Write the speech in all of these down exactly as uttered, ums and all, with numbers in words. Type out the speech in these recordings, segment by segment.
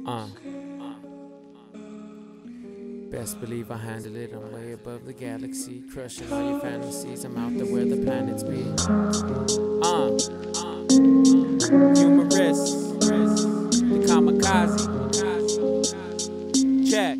Uh, Best believe I handle it. I'm way above the galaxy, crushing all your fantasies. I'm out there where the planets be. Uh, Humorous, the kamikaze. Check.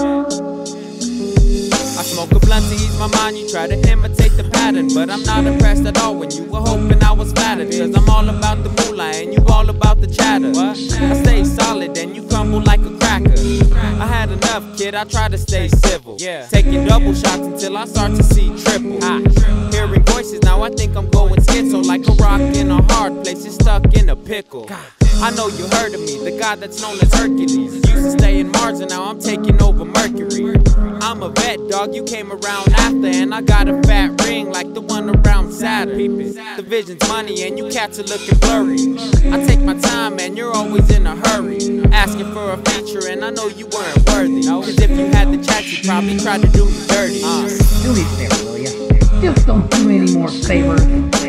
I smoke a blunt to ease my mind. You try to imitate the pattern, but I'm not impressed at all when you were hoping I was flattered. Cause I'm all about the moolah and you all about the chatter. What? I stay solid and you crumble like a cracker. I had enough, kid, I try to stay civil. Yeah. Taking double shots until I start to see triple. Ah. Hearing voices, now I think I'm going schizo. Like a rock in a hard place, it's stuck in a pickle. I know you heard of me, the guy that's known as Hercules. Used to stay in Mars and now I'm taking over Mercury. I'm a vet, dog, you came around after. And I got a fat ring like the one around Saturn. The vision's money and you cats are looking blurry. I take my time and you're always in a hurry, asking for a feature and I know you weren't worthy. Cause if you had the chance you probably tried to do me dirty. uh. Do me a favor, will ya? Just don't do me any more favors.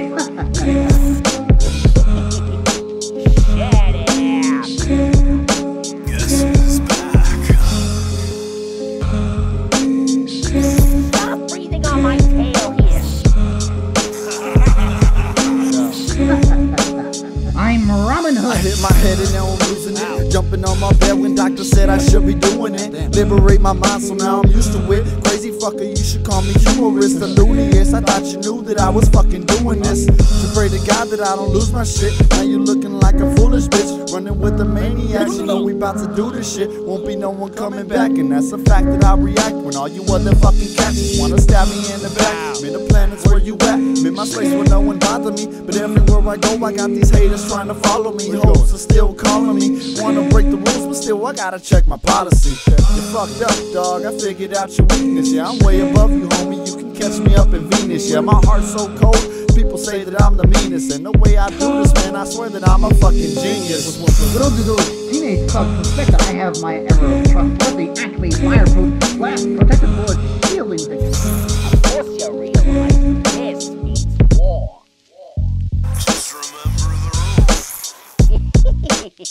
I'm Robin Hood. I hit my head and now I'm losing it. Jumping on my bed when doctor said I should be doing it. Liberate my mind, so now I'm used to it. Crazy fucker, you should call me humorist. The looniest, I thought you knew that I was fucking doing this. To pray to God that I don't lose my shit. Now you looking like a foolish bitch, running with the maniacs. You know we about to do this shit. Won't be no one coming back, and that's a fact that I react when all you other fucking cats wanna stab me in the back. Man, the planets where you at? I'm in my space where no one bother me, but everywhere I go I got these haters trying to follow me. Hopes are still calling me, wanna break the rules, but still I gotta check my policy. You fucked up, dog, I figured out your weakness. Yeah, I'm way above you, homie, you can catch me up in Venus. Yeah, my heart's so cold, people say that I'm the meanest. And the way I do this, man, I swear that I'm a fucking genius. Little do those teenage thugs suspect that I have my ever trustworthy Acme fireproof glass protected bullet shielding thing. Of course you realize this means war. Just remember the rules.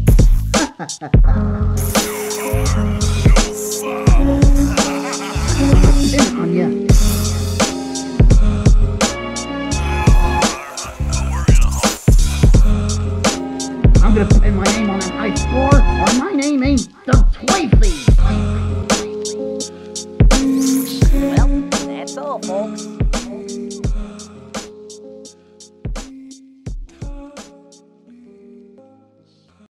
No harm, no foul. In on ya. I'm gonna put in my name on that high score, or my name ain't the Twayfee.